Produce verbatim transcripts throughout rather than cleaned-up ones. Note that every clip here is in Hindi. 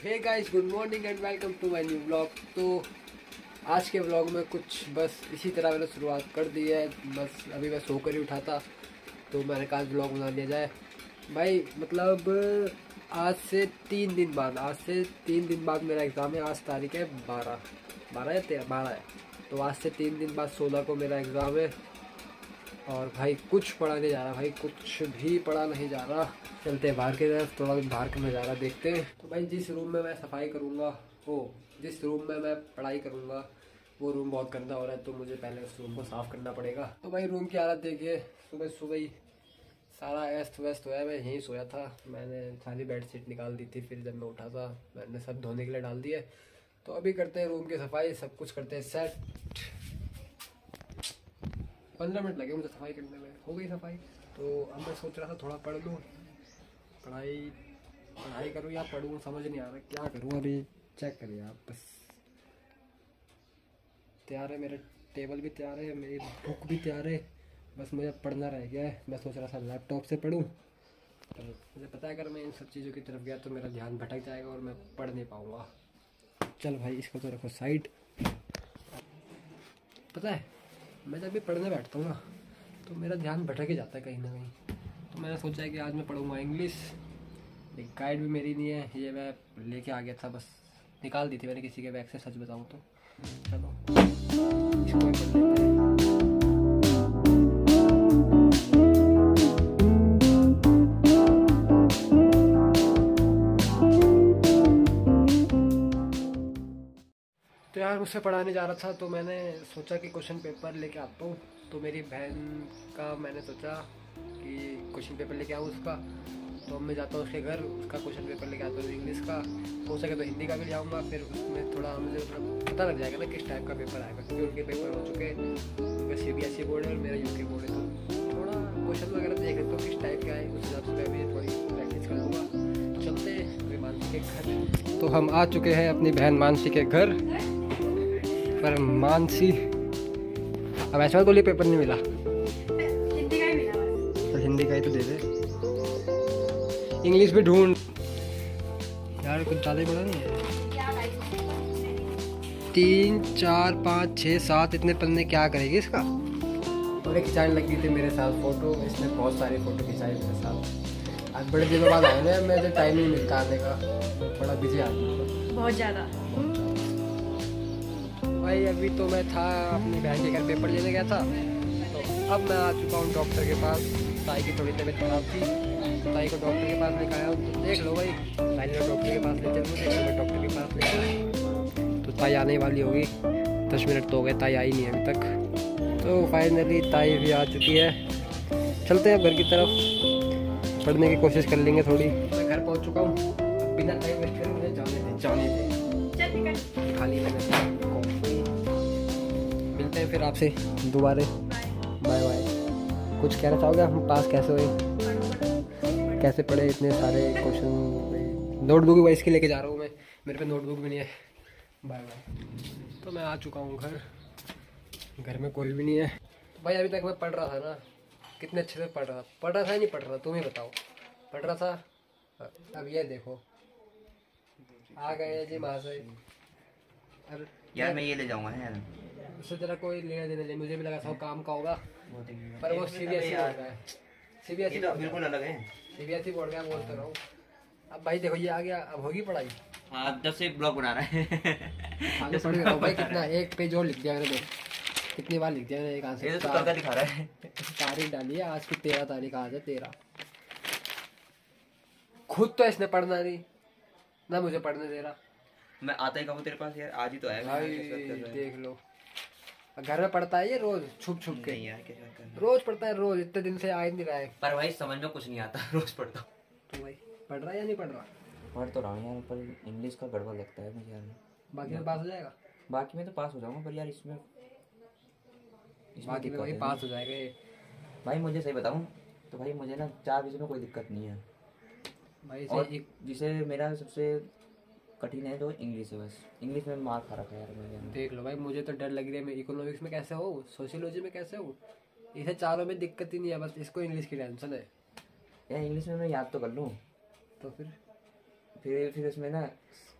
Hey guys, good morning and welcome to my new vlog. तो आज के व्लॉग में कुछ बस इसी तरह मैंने शुरुआत कर दी है। बस अभी मैं सोकर ही उठा था तो मैंने कहा व्लॉग बना लिया जाए भाई। मतलब आज से तीन दिन बाद आज से तीन दिन बाद मेरा एग्ज़ाम है। आज तारीख है बारह बारह या तेरह बारह है। तो आज से तीन दिन बाद सोलह को मेरा एग्ज़ाम है और भाई कुछ पढ़ा नहीं जा रहा, भाई कुछ भी पढ़ा नहीं जा रहा। चलते हैं बाहर की तरफ, थोड़ा बाहर का नज़ारा देखते हैं। तो भाई जिस रूम में मैं सफाई करूँगा वो जिस रूम में मैं पढ़ाई करूँगा वो रूम बहुत गंदा हो रहा है, तो मुझे पहले उस रूम को साफ़ करना पड़ेगा। तो भाई रूम की हालत देखिए, सुबह सुबह ही सारा अस्त व्यस्त हुआ है। मैं यहीं सोया था, मैंने सारी बेडशीट निकाल दी थी, फिर जब मैं उठा था मैंने सब धोने के लिए डाल दिए। तो अभी करते हैं रूम की सफाई, सब कुछ करते हैं सेट। पंद्रह मिनट लगे मुझे सफाई करने में, हो गई सफाई। तो अब मैं सोच रहा था थोड़ा पढ़ लूँ, पढ़ाई पढ़ाई करूँ या पढ़ूँ समझ नहीं आ रहा क्या करूँ। अभी चेक करिए आप, बस तैयार है, मेरे टेबल भी तैयार है, मेरी बुक भी तैयार है, बस मुझे पढ़ना रह गया है। मैं सोच रहा था लैपटॉप से पढूं, पर मुझे पता है अगर मैं इन सब चीज़ों की तरफ गया तो मेरा ध्यान भटक जाएगा और मैं पढ़ नहीं पाऊँगा। चल भाई इसको तो रखो साइड। पता है मैं जब भी पढ़ने बैठता हूँ ना तो मेरा ध्यान भटक ही जाता है कहीं ना कहीं। तो मैंने सोचा है कि आज मैं पढ़ूंगा इंग्लिश। एक गाइड भी मेरी नहीं है, ये मैं लेके आ गया था, बस निकाल दी थी मैंने किसी के बैग से, सच बताऊँ तो। चलो इसको पढ़ लेते हैं। तो यार मुझसे पढ़ाने जा रहा था तो मैंने सोचा कि क्वेश्चन पेपर लेके आता हूँ। तो मेरी बहन का मैंने सोचा कि क्वेश्चन पेपर लेके आऊँ उसका। तो अब मैं जाता हूँ उसके घर, उसका क्वेश्चन पेपर लेके आता हूँ इंग्लिश का, हो सके तो हिंदी का भी ले आऊँगा। फिर उसमें थोड़ा मुझे मतलब पता लग जाएगा ना किस टाइप का पेपर आएगा, क्योंकि उनके पेपर हो चुके हैं। उनका C B S E board है और मेरा यू के बोर्ड है, तो थोड़ा क्वेश्चन वगैरह देख लेते हो किस टाइप का है, उस हिसाब से मैं भी थोड़ी प्रैक्टिस कर लूँगा। चलते हैं मानसी के घर। तो हम आ चुके हैं अपनी बहन मानसी के घर पर। मानसी अब ऐसा बोलिए पेपर नहीं मिला, हिंदी का ही मिला बस। तो हिंदी का ही तो दे दे, इंग्लिश भी ढूंढ यार, कुछ ज़्यादा ही बड़ा नहीं है। तीन चार पाँच छः सात इतने पन्ने क्या करेगी इसका। और एक खिंचाने लगी थी मेरे साथ फ़ोटो, इसने बहुत सारी फ़ोटो खिंचाई मेरे साथ। आज बड़े दिनों बाद आए ना, मुझे टाइम नहीं मिलता आने का, बड़ा बिजी आदमी बहुत ज़्यादा। भाई अभी तो मैं था अपनी बहन के घर पेपर लेने गया था, तो अब मैं आ चुका हूँ डॉक्टर के पास। ताई की थोड़ी तबीयत खराब थी, ताई को डॉक्टर के पास लेकर आया हूँ। तो देख लो भाई, ताई ने डॉक्टर के पास ले चल मुझे, मैं डॉक्टर के पास ले चला। तो ताई आने वाली होगी, दस मिनट तो हो गए, ताई आई नहीं अभी तक। तो फाइनली ताई भी आ चुकी है। चलते हैं घर की तरफ, पढ़ने की कोशिश कर लेंगे थोड़ी। मैं घर पहुँच चुका हूँ, बिना टाइम वेस्ट करे मुझे जाने दे जाने दे खाली लगे। मिलते हैं फिर आपसे दोबारा, बाय बाय। कुछ कहना चाहोगे हम पास कैसे हुए, कैसे पढ़े इतने सारे क्वेश्चन। नोटबुक भी इसके लेके जा रहा हूँ मैं, मेरे पे नोटबुक भी नहीं है। Bye bye. तो मैं आ चुका हूँ घर, घर में कोई भी नहीं है। तो भाई अभी तक मैं पढ़ रहा था ना, कितने अच्छे से पढ़ रहा पढ़ रहा था या नहीं पढ़ रहा, तुम ही बताओ। पढ़ रहा था। अब ये देखो आ गए जी महाशय। यार मैं ये ले जाऊंगा यार, उससे जरा कोई लेना देना नहीं, मुझे भी लगा सब काम का होगा, पर वो C B S E board का है। सी बी एस ई बिल्कुल अलग है, C B S E board का बोलते रहो। अब भाई देखो ये आ गया, अब होगी पढ़ाई। हाँ जब से ब्लॉग बना रहा है आगे पढ़ रहा हूँ भाई, कितना एक पेज और लिख दिया मैंने, देख कितनी बार लिख दिया मैंने एक आंसर। ये तो तड़का दिखा रहा है। तारीख डाली है आज की, तेरह तारीख आज है, तेरह। खुद तो इसने पढ़ना नहीं ना मुझे पढ़ने दे रहा। मैं आता ही कहूँ तेरे पास यार, आज ही तो आया भाई देख लो, घर में पढ़ता है ये रोज छुप छुप के, यार रोज पढ़ता है रोज, इतने दिन से आ ही नहीं रहा है। पर भाई समझ में कुछ नहीं आता, रोज पढ़ता हूँ। तो भाई पढ़ रहा है या नहीं पढ़ रहा। पढ़ तो रहा हूँ यार, पर इंग्लिश का गड़बड़ लगता है मुझे यार। बाकी में पास हो जाएगा, बाकी में तो पास हो जाऊंगा, पर यार इसमें बाकी में भाई पास हो जाएगा ये। भाई मुझे सही बताऊँ तो भाई मुझे ना चार विषय में कोई दिक्कत नहीं है भाई। और एक जिसे मेरा सबसे कठिन है तो इंग्लिश है, बस इंग्लिश में मार खा रखा है यार मुझे। देख लो भाई, मुझे तो डर लग रही है, मैं इकोनॉमिक्स में कैसे हो, सोशियोलॉजी में कैसे हो, इसे चारों में दिक्कत ही नहीं है, बस इसको इंग्लिश की टेंशन है। यार इंग्लिश में मैं याद तो कर लूँ, तो फिर फिर फिर उसमें ना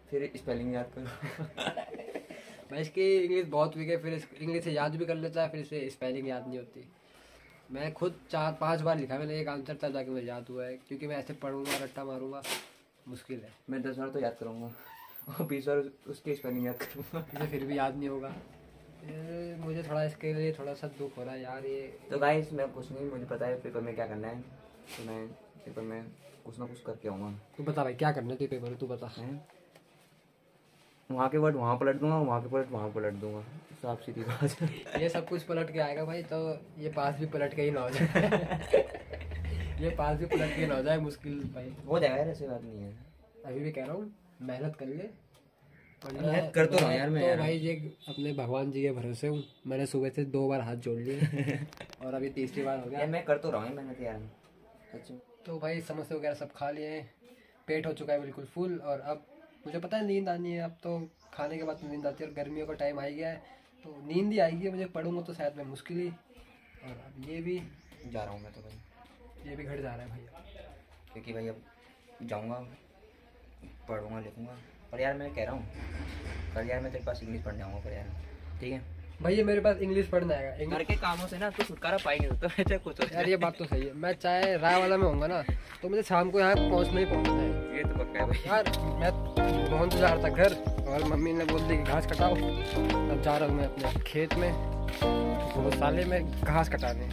फिर स्पेलिंग याद करो। मैं इसकी इंग्लिश बहुत वीक है, फिर इंग्लिश से याद भी कर लेता है, फिर इसे स्पेलिंग याद नहीं होती। मैं खुद चार पांच बार लिखा मैंने एक आंसर, तब जाके मुझे याद हुआ है, क्योंकि मैं ऐसे पढ़ूंगा रट्टा मारूंगा मुश्किल है। मैं दस बार तो याद करूँगा और बीस बार उसकी स्पेलिंग याद करूँगा, मुझे फिर भी याद नहीं होगा। ये मुझे थोड़ा इसके लिए थोड़ा सा दुख हो रहा है यार। ये तो गाइस मैं कुछ नहीं, मुझे पता है पेपर में क्या करना है, तो मैं पेपर में कुछ ना कुछ करके आऊँगा। तू बता भाई क्या करना है तेरे पेपर में, तू बता। है वहाँ के वर्ड वहाँ पलट दूंगा, वहाँ के वर्ड वहाँ पलट दूंगा, साफ सीधी बात। ये सब कुछ पलट के आएगा भाई, तो ये पास भी पलट के ही ना हो जाए। ये पास भी पलट के ना हो जाए, मुश्किल भाई हो जाएगा यार, ऐसी बात नहीं है। अभी भी कह रहा हूँ मेहनत कर ले। मेहनत कर तो रहा हूँ यार मैं तो यार। भाई ये अपने भगवान जी के भरोसे हूँ, मैंने सुबह से दो बार हाथ जोड़ लिए और अभी तीसरी बार हो गया। यार मैं कर तो रहा हूँ मेहनत यार सच में। तो भाई समोसे वगैरह सब खा लिए हैं, पेट हो चुका है बिल्कुल फुल, और अब मुझे पता है नींद आनी है। अब तो खाने के बाद नींद आती है और गर्मियों का टाइम आ ही गया है, तो नींद ही आएगी। मुझे पढ़ूंगा तो शायद मैं मुश्किल ही, और अब ये भी जा रहा हूँ मैं तो भाई, ये भी घट जा रहा है भैया, क्योंकि भाई अब जाऊँगा पढ़ूँगा लिखूँगा। पर यार मैं कह रहा हूँ कल यार मैं तेरे पास इंग्लिश पढ़ने आऊँगा, पर यार ठीक है भैया मेरे पास इंग्लिश पढ़ना आएगा। घर इंग्लिश के कामों से ना तो छुटकारा पाई नहीं होता है कुछ। यार ये बात तो सही है, मैं चाहे राय वाला में होऊंगा ना, तो मुझे शाम को यहाँ पहुँचना ही पहुँचना है। ये तो पक्का है भाई। यार मैं मोहन तो जा रहा था घर, और मम्मी ने बोल दी कि घास कटाओ। अब जा रहा हूँ मैं अपने खेत में गौशाले में घास कटाने।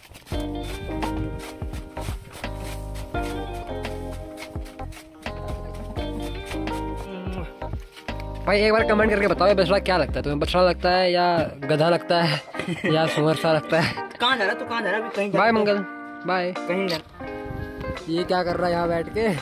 भाई एक बार कमेंट करके बताओ ये बछड़ा क्या लगता है तुम्हें, बछड़ा लगता है या गधा लगता है या सुअर सा लगता है। कहाँ जा रहा तू, कहाँ जा रहा कहीं? Bye Mangal, bye. कहीं जा। ये क्या कर रहा है यहाँ बैठ के?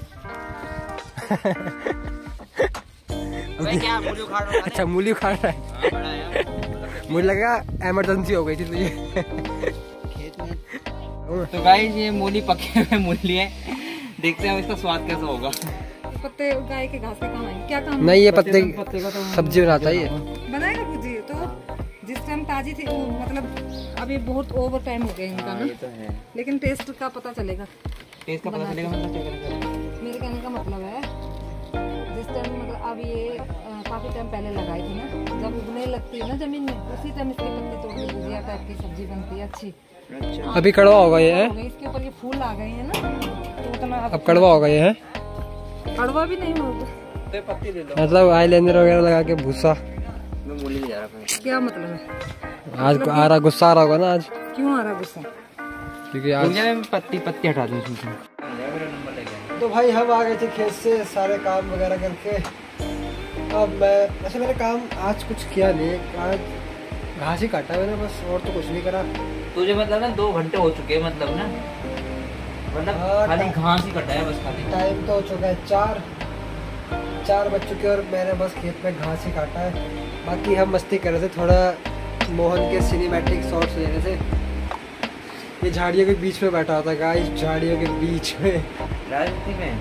क्या मूली उखाड़ रहा है? अच्छा मूली उखाड़ रहा है। मुझे लगा इमरजेंसी हो गई थी तुझे खेत में। तो गाइस ये मूली पके हुए मूली है, देखते हैं इसका स्वाद कैसा होगा। पत्ते गाय के घास के काम आएंगे, क्या काम? नहीं ये पत्ते पत्ते का तो सब्जी बनाता है ये। बनाएगा भुजी तो जिस टाइम ताजी थी वो, मतलब अभी बहुत ओवर टाइम हो गया इनका ना, ये तो है। लेकिन टेस्ट का पता चलेगा। टेस्ट का पता चलेगा मतलब क्या करेंगे? मेरे कहने का मतलब है जिस टाइम मतलब अब ये अ, काफी टाइम पहले लगाई थी ना, जब उगने लगती है ना जमीन में, उसी टाइम इसके पत्ते तोड़ के भुजिया टाइप की सब्जी बनती है अच्छी। अच्छा अभी कड़वा होगा ये है? हो गई, इसके ऊपर ये फूल आ गए हैं ना, तो उतना अब कड़वा होगा ये है? कड़वा भी नहीं होगा। तो पत्ती ले लो। मतलब आईलाइनर वगैरह लगा के भूसा। मैं मूली ले जा रहा था। क्या मतलब है? आज आ रहा गुस्सा आ रहा होगा ना आज, क्यों आ रहा गुस्सा? क्योंकि आज मैं पत्ती पत्ती हटा दूँ इसमें से। मेरा नंबर लेके। तो भाई हम आ गए थे खेत से सारे काम वगैरह करके। अब मैं ऐसे मैंने काम आज कुछ किया नहीं, आज घास ही काटा मैंने बस, और तो कुछ नहीं करा। तुझे मतलब ना दो घंटे हो चुके हैं मतलब ना, मतलब हाँ, खाली टा- घास ही कटा है बस खाली। टाइम तो हो चुका है चार चार बज चुके और मैंने बस खेत में घास ही काटा है। बाकी हम मस्ती कर रहे थे, थोड़ा मोहन के सिनेमैटिक शॉट्स ले रहे थे। ये झाड़ियों के बीच में बैठा होता है गाइस, झाड़ियों के बीच में राजनीति में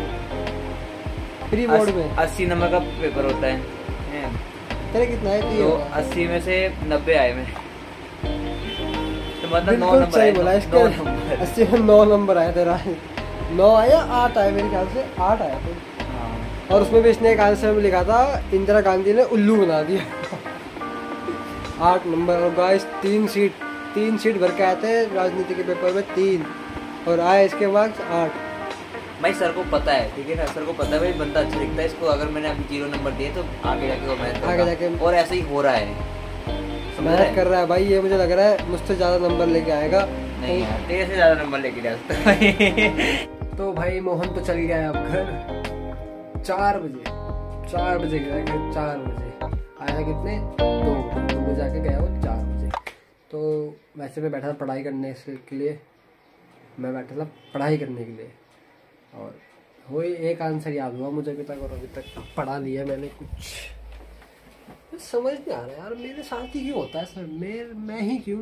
प्री बोर्ड में अस्सी नंबर का पेपर होता है, हैं? तेरे कितना है? तो अस्सी में से नब्बे आए में, तो मतलब नौ बिल्कुल नंबर सही आए, बोला। नौ इसके नंबर। अस्सी में नौ नंबर आया तेरा, नौ आया आठ आया मेरे ख्याल से, आठ आया तो। हाँ। और उसमें भी इसने एक आंसर में लिखा था इंदिरा गांधी ने उल्लू बना दिया। आठ नंबर। और गाइस तीन सीट तीन सीट भर के आए थे राजनीति के पेपर में, तीन, और आए इसके मार्क्स आठ। भाई सर को पता है, ठीक है ना, सर को पता है भाई बंदा अच्छा लिखता है, इसको अगर मैंने अभी जीरो नंबर दिए तो आगे जाके वो मेहनत आगे करेगा। जाके- और ऐसा ही हो रहा है, समझ रहा मेहनत है? कर रहा है भाई ये, मुझे लग रहा है मुझसे ज़्यादा नंबर लेके आएगा। नहीं यार, तेरे से ज्यादा नंबर लेके जा सकता है। तो भाई मोहन तो चल गया है अब घर। चार बजे चार बजे गया घर, चार बजे आया कितने, दो दो बजे जाके गया वो चार बजे। तो वैसे मैं बैठा था पढ़ाई करने से के लिए, मैं बैठा था पढ़ाई करने के लिए, और वही एक आंसर याद हुआ मुझे अभी तक, और अभी तक पढ़ा लिया मैंने कुछ। समझ नहीं आ रहा यार मेरे साथ ही क्यों होता है सर, मेरे मैं ही क्यों।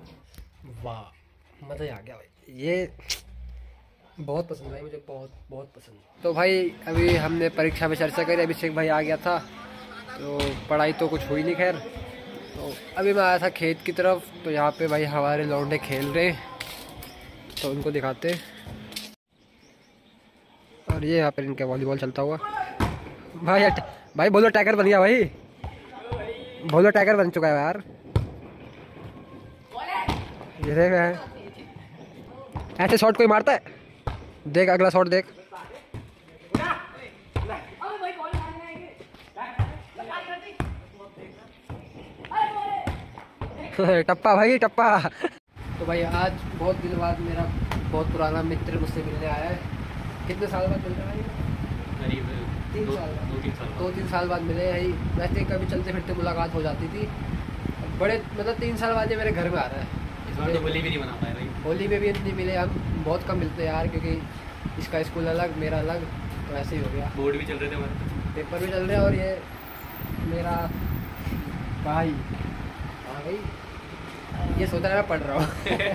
वाह मज़ा ही आ गया भाई, ये बहुत पसंद भाई मुझे, बहुत बहुत पसंद। तो भाई अभी हमने परीक्षा में चर्चा करी, अभिषेक भाई आ गया था, तो पढ़ाई तो कुछ हुई नहीं खैर। तो अभी मैं आया था खेत की तरफ, तो यहाँ पे भाई हमारे लौंडे खेल रहे हैं, तो उनको दिखाते। और ये यहाँ पर इनका वॉलीबॉल चलता हुआ, भाई भाई बोलो टैकर बन गया भाई, बोलो टैकर बन चुका है यार। ये देख है ऐसे शॉट कोई मारता है, देख अगला शॉट देख। टप्पा भाई टप्पा। तो भाई आज बहुत दिन बाद मेरा बहुत पुराना मित्र मुझसे मिलने आया है। कितने साल बाद मिल रहा है? करीब तीन दो, साल दो तीन साल दो तीन साल बाद मिले हैं। वैसे कभी चलते फिरते मुलाकात हो जाती थी, बड़े मतलब तीन साल बाद ये मेरे घर में आ रहा है। इस बार तो होली भी नहीं बना पाया भाई। होली में भी इतनी मिले हम, बहुत कम मिलते हैं यार, क्योंकि इसका स्कूल अलग मेरा अलग, तो ऐसे ही हो गया। बोर्ड भी चल रहे थे हमारे, पेपर भी चल रहे हैं और ये मेरा भाई हाँ भाई ये सोच रहा है मैं पढ़ रहा हूँ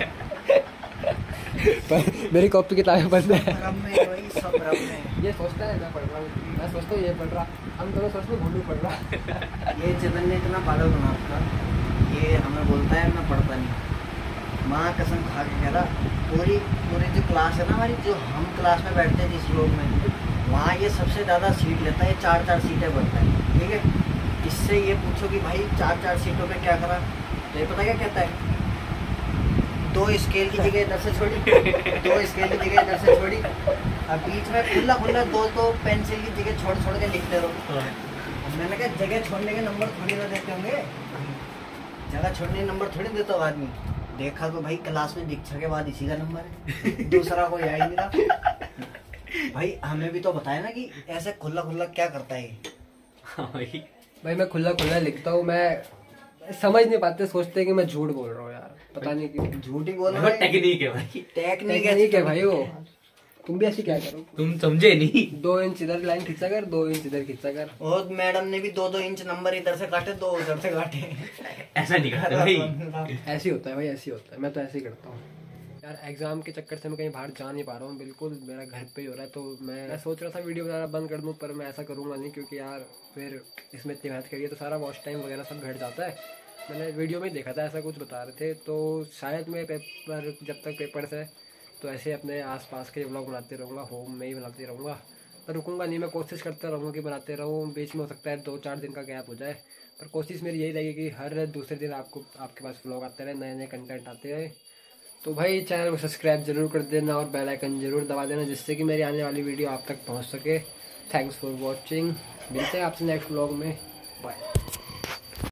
पर मेरी कॉपी किताबें बंद है। ये सोचता है मैं पढ़ रहा हूँ, मैं सोचता हूँ ये पढ़ रहा, हम दोनों सोचते हैं भूलू पढ़ रहा। ये चेतन ने इतना पागल बना था, ये हमें बोलता है मैं पढ़ता नहीं। माँ कसम खा के कह रहा, पूरी पूरी जो क्लास है ना हमारी, जो हम क्लास में बैठते हैं जिस लोग में, वहाँ ये सबसे ज़्यादा सीट लेता है, चार चार सीटें बढ़ता है। ठीक है, इससे ये पूछो कि भाई चार चार सीटों पे क्या करा, तो ये पता क्या कहता है, दो स्केल की जगह इधर से छोड़ी, दो स्केल की जगह इधर से छोड़ी, अब बीच में खुला खुला दो दो पेंसिल की जगह छोड़ छोड़ के लिखते रहो। मैंने कहा जगह छोड़ने के नंबर थोड़ी ना देते होंगे, जगह छोड़ने के नंबर थोड़ी देता हो आदमी। देखा तो भाई क्लास में दीक्षा के बाद इसी का नंबर है, दूसरा कोई आ ही नहीं रहा। भाई हमें भी तो बताया ना कि ऐसे खुला खुला क्या करता है। हाँ भाई भाई मैं खुला खुला लिखता हूँ, मैं समझ नहीं पाते, सोचते हैं कि मैं झूठ बोल रहा हूँ यार, पता नहीं क्यों। झूठ ही बोल रहा वो है, टेक्निक है भाई, टेक्निक टेक्निक है भाई वो। तुम भी ऐसी क्या करो, तुम समझे नहीं। दो इंच इधर लाइन खींचा कर, दो इंच इधर खींचा कर। और मैडम ने भी दो दो इंच नंबर इधर से काटे, दो उधर से काटे। ऐसा नहीं करते भाई। ऐसे ही होता है भाई, ऐसे ही होता है, मैं तो ऐसे ही करता हूँ यार। एग्जाम के चक्कर से मैं कहीं बाहर जा नहीं पा रहा हूँ, बिल्कुल मेरा घर पे ही हो रहा है। तो मैं, मैं सोच रहा था वीडियो बनाना बंद कर दूँ, पर मैं ऐसा करूँगा नहीं, क्योंकि यार फिर इसमें इतनी मेहनत करिए तो सारा वॉच टाइम वगैरह सब घट जाता है। मैंने वीडियो में देखा था ऐसा कुछ बता रहे थे, तो शायद मैं पेपर जब तक पेपर्स है तो ऐसे अपने आसपास के व्लॉग बनाते रहूँगा, होम में ही बनाते रहूँगा, पर रुकूंगा नहीं। मैं कोशिश करता रहूँगा कि बनाते रहूँ, बीच में हो सकता है दो चार दिन का गैप हो जाए, पर कोशिश मेरी यही रहेगी कि हर दूसरे दिन आपको आपके पास व्लॉग आते रहे, नए नए कंटेंट आते रहे। तो भाई चैनल को सब्सक्राइब जरूर कर देना और बेल आइकन जरूर दबा देना, जिससे कि मेरी आने वाली वीडियो आप तक पहुँच सके। थैंक्स फॉर वॉचिंग, मिलते हैं आपसे नेक्स्ट व्लॉग में, बाय।